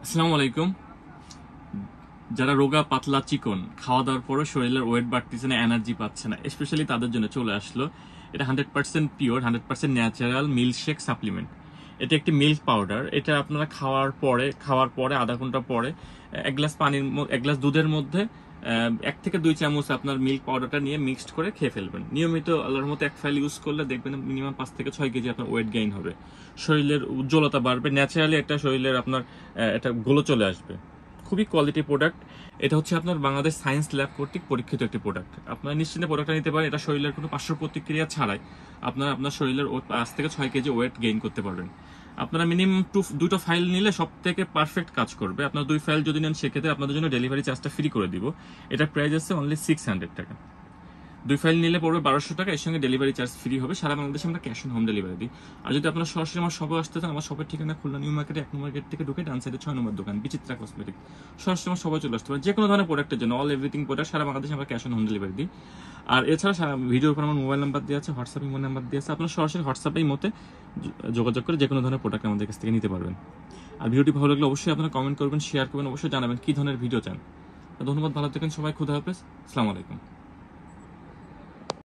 আসসালামু আলাইকুম। যারা রোগা পাতলা চিকন খাওয়া দাওয়ার পরে শরীরের ওয়েট বাড়তেছে না, এনার্জি পাচ্ছে না, স্পেশালি তাদের জন্য চলে আসলো এটা 100% পিওর 100% ন্যাচারাল মিল্কশেক সাপ্লিমেন্ট। এটা একটি মিল্ক পাউডার। এটা আপনারা খাওয়ার পরে আধা ঘন্টা পরে এক গ্লাস দুধের মধ্যে 1 থেকে 2 চামচ আপনার মিল্ক পাউডারটা নিয়ে মিক্সড করে খেয়ে ফেলবেন। নিয়মিত আল্লাহর মতো 1 ফাইল ইউজ করলে দেখবেন মিনিমাম 5 থেকে 6 কেজি আপনার ওয়েট গেইন হবে, শরীরের উজ্জ্বলতা বাড়বে, ন্যাচারালি একটা শরীরের আপনার একটা গ্লো চলে আসবে। খুবই কোয়ালিটি প্রোডাক্ট। এটা হচ্ছে আপনার বাংলাদেশ সায়েন্স ল্যাব কর্তৃক পরীক্ষিত একটি প্রোডাক্ট। আপনারা নিশ্চিন্তে প্রোডাক্টটা নিতে পারেন। এটা শরীরের কোনো পার্শ্ব প্রতিক্রিয়া ছাড়াই আপনারা আপনার শরীরের 5 থেকে 6 কেজি ওয়েট গেইন করতে পারবেন। আপনারা মিনিমাম 2টো ফাইল নিলে সব থেকে পারফেক্ট কাজ করবে। আপনার 2 ফাইল যদি নেন সেক্ষেত্রে আপনাদের জন্য ডেলিভারি চার্জটা ফ্রি করে দিব। এটা প্রাইস আছে অনলি 600 টাকা। 2 ফাইল নিলে পড়বে 1200 টাকা, এর সঙ্গে ডেলিভারি চার্জ ফ্রি হবে। সারা বাংলাদেশে আমরা ক্যাশ অন হোম ডেলিভারি দিই। আর যদি আপনারা সরাসরি আমার শপে আসতে চান, আমার শপের ঠিকানা খুলনা নিউ মার্কেটে 1 নম্বর গেট থেকে ঢুকে ডান সাইডে 6 নম্বর দোকান বিচিত্রা কসমেটিক। সরাসরি আমার শপে চলে আসতে পারেন। যে কোনো ধরনের প্রোডাক্টের জন্য অল এভরিথিং প্রোডাক্ট সারা বাংলাদেশে আমরা ক্যাশ অন হোম ডেলিভারি দিই। আর এছাড়া ভিডিওর উপর আমার মোবাইল নাম্বার দেওয়া আছে, হোয়াটসঅ্যাপ ইমো নাম্বার দেওয়া আছে। আপনারা সরাসরি হোয়াটসঅ্যাপেই মতে যোগাযোগ করে যে কোনো ধরনের প্রোডাক্ট আমাদের কাছ থেকে নিতে পারবেন। আর ভিডিওটি ভালো লাগলে অবশ্যই আপনারা কমেন্ট করবেন, শেয়ার করবেন, অবশ্যই জানাবেন কী ধরনের ভিডিও চান। ধন্যবাদ, ভালো থাকেন সবাই, খুদা হাফেজ, আসসালামু আলাইকুম।